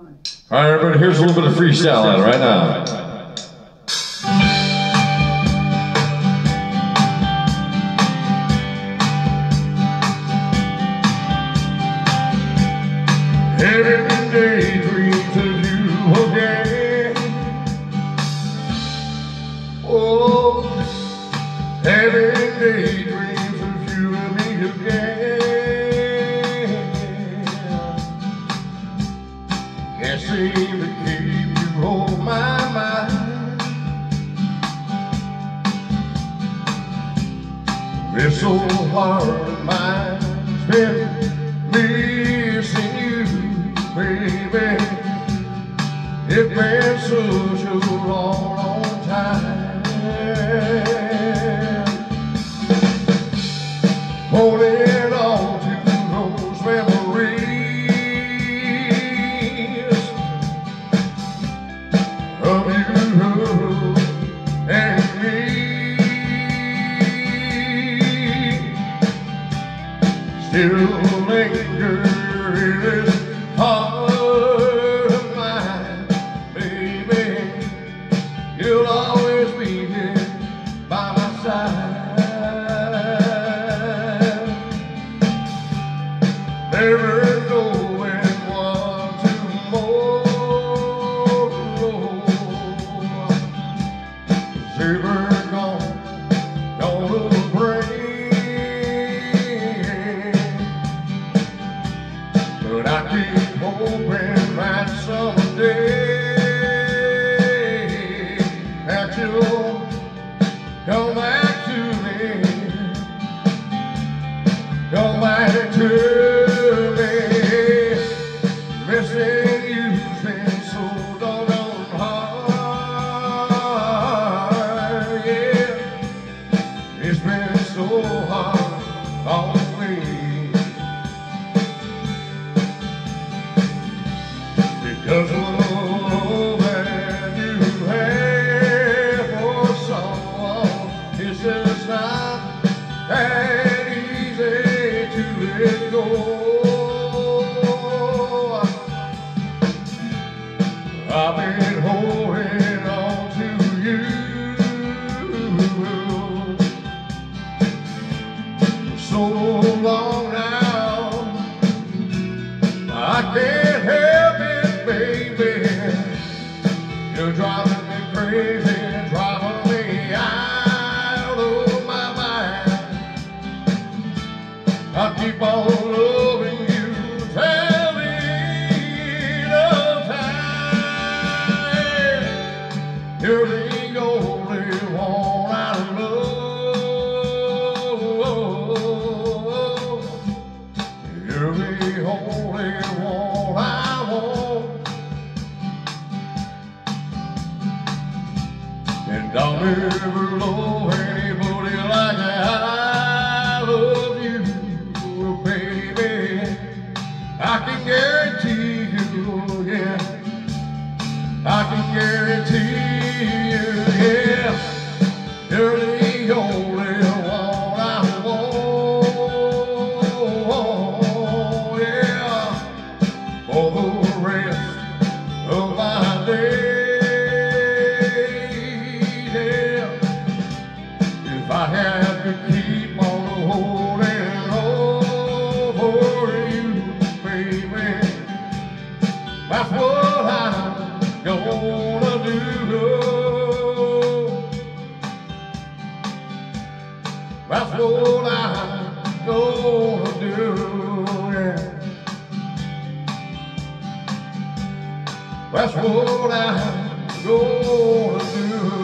All right, everybody, here's a little bit of freestyle right now. Every day dreams of you again. Oh, every day dreams of you and me again. Can't seem to keep you on my mind. It's so hard to mind. It's been missing you, baby. It's been such a long, long time. Holding on to those memories of you and me. Still linger in this heart of mine, baby. You'll always be here by my side. Never knowing what tomorrow is ever gonna bring. But I keep hoping that someday that you'll come back to me, come back to me. Missing you's been so doggone hard, yeah. It's been so hard on me. Because of the love that you have for someone, it's just not that easy to let go. I've been holding on to you for so long now, I can't help it, baby. You're driving me crazy, driving me out of my mind. I keep on loving you, tell me the time. You're the only one I love. You're the only one I want. And I'll never love anybody like I love you, baby. I can guarantee you, yeah. I can guarantee you, yeah. You're the only one I want, yeah. For the rest of my days, yeah. If I had to keep on holding on for you, baby, that's what I'm gonna do. That's what I'm gonna do, yeah. That's what I'm gonna do.